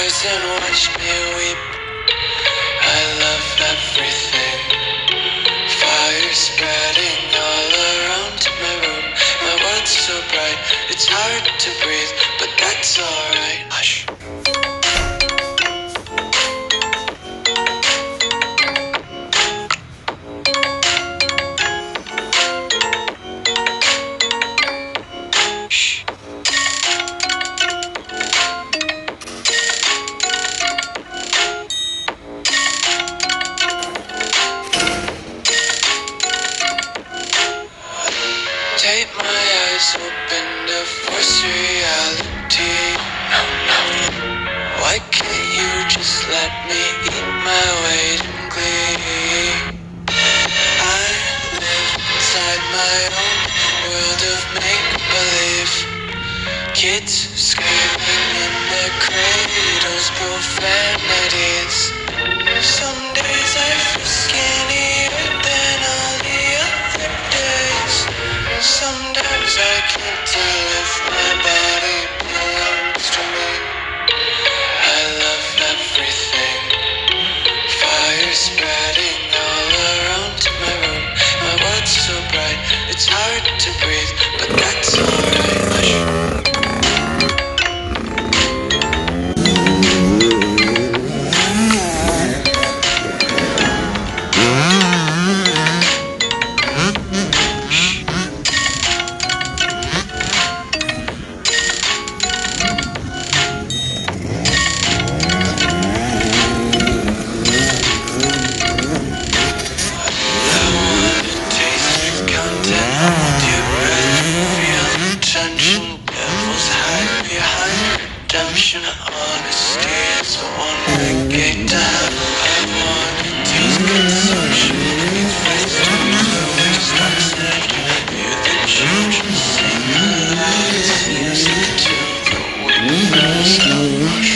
tears and watch me weep. I love everything. Fire spreading all around my room. My world's so bright, it's hard to breathe, but that's alright. Hush. Tape my eyes open to force reality. No, no. Why can't you just let me eat my weight in glee? I live inside my own world of make-believe. Kids screaming in their cradles, profanities. Some days I feel skinnier than all the other days. Sometimes I can't tell if my body belongs to me. I love everything. Fire spreading all around my room. My world's so bright, it's hard to breathe, but that's alright. Hush. Redemption, honesty is the one big gate to have. I want to consumption. It's best to waste oxygen. You're the judge, sing aloud. It's music to the windows of rush.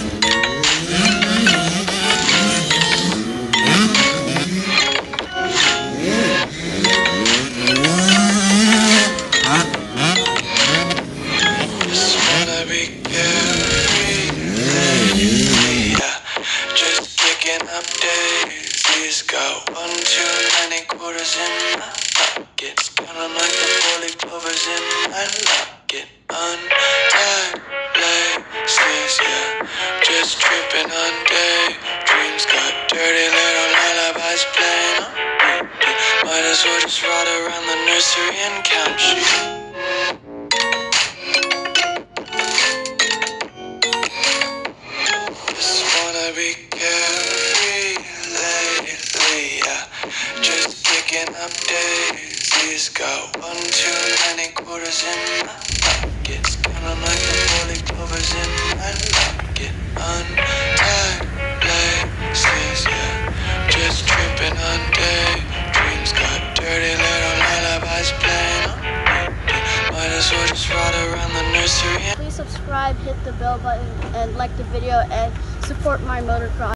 Up daisies, got one too many quarters in my pocket. Spinning like the polypovers in my locket. Untied laces, yeah, just tripping on daydreams. Got dirty little lullabies playing on repeat. Might as well just ride around the nursery and count sheep. Up daisies, got one too many quarters in my pocket. Spinning like the polypovers in my locket. Untied laces, yeah, just tripping on daydreams. Got dirty little lullabies playing on repeat. Might as well just ride around the nursery. Please subscribe, hit the bell button, and like the video, and support my motocross.